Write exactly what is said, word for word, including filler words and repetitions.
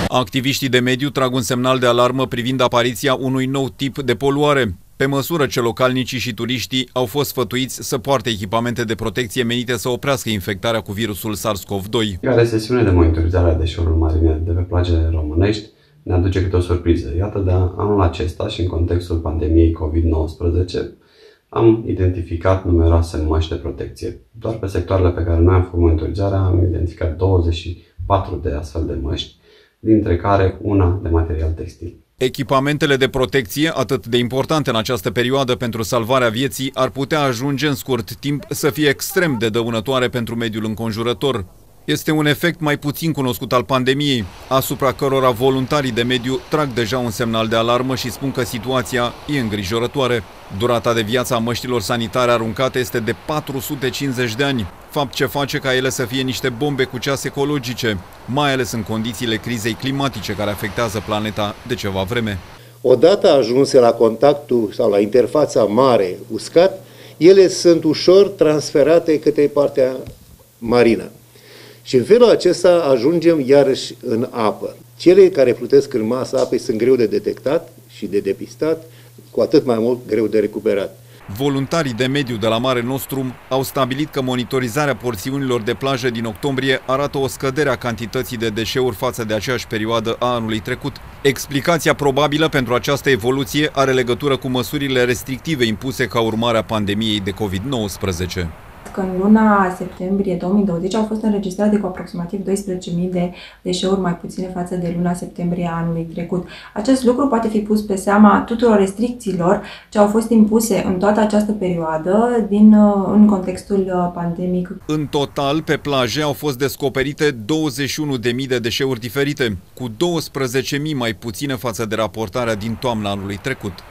Activiștii de mediu trag un semnal de alarmă privind apariția unui nou tip de poluare, pe măsură ce localnicii și turiștii au fost sfătuiți să poarte echipamente de protecție menite să oprească infectarea cu virusul SARS-CoV doi. Care sesiune de monitorizare a deșeurilor marine de pe plajele românești ne aduce câte o surpriză. Iată, de anul acesta și în contextul pandemiei COVID nouăsprezece am identificat numeroase măști de protecție. Doar pe sectoarele pe care noi am făcut monitorizarea am identificat douăzeci și patru de astfel de măști, dintre care una de material textil. Echipamentele de protecție, atât de importante în această perioadă pentru salvarea vieții, ar putea ajunge în scurt timp să fie extrem de dăunătoare pentru mediul înconjurător. Este un efect mai puțin cunoscut al pandemiei, asupra cărora voluntarii de mediu trag deja un semnal de alarmă și spun că situația e îngrijorătoare. Durata de viață a măștilor sanitare aruncate este de patru sute cincizeci de ani, fapt ce face ca ele să fie niște bombe cu ceas ecologice, mai ales în condițiile crizei climatice care afectează planeta de ceva vreme. Odată ajunse la contactul sau la interfața mare-uscat, ele sunt ușor transferate către partea marină. Și în felul acesta ajungem iarăși în apă. Cele care plutesc în masa apei sunt greu de detectat și de depistat, cu atât mai mult greu de recuperat. Voluntarii de mediu de la Mare Nostrum au stabilit că monitorizarea porțiunilor de plajă din octombrie arată o scădere a cantității de deșeuri față de aceeași perioadă a anului trecut. Explicația probabilă pentru această evoluție are legătură cu măsurile restrictive impuse ca urmare a pandemiei de COVID nouăsprezece. Că în luna septembrie două mii douăzeci au fost înregistrate cu aproximativ doisprezece mii de deșeuri mai puține față de luna septembrie a anului trecut. Acest lucru poate fi pus pe seama tuturor restricțiilor ce au fost impuse în toată această perioadă din, în contextul pandemic. În total, pe plaje au fost descoperite douăzeci și unu de mii de deșeuri diferite, cu douăsprezece mii mai puține față de raportarea din toamna anului trecut.